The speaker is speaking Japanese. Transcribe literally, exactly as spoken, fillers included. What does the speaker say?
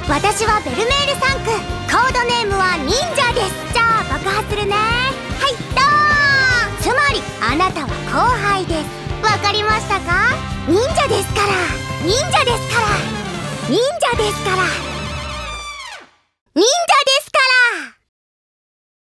私はベルメールさん区、コードネームは忍者です。じゃあ爆破するね。はいドーン。つまりあなたは後輩です。わかりましたか？忍者ですから、忍者ですから、忍者ですから。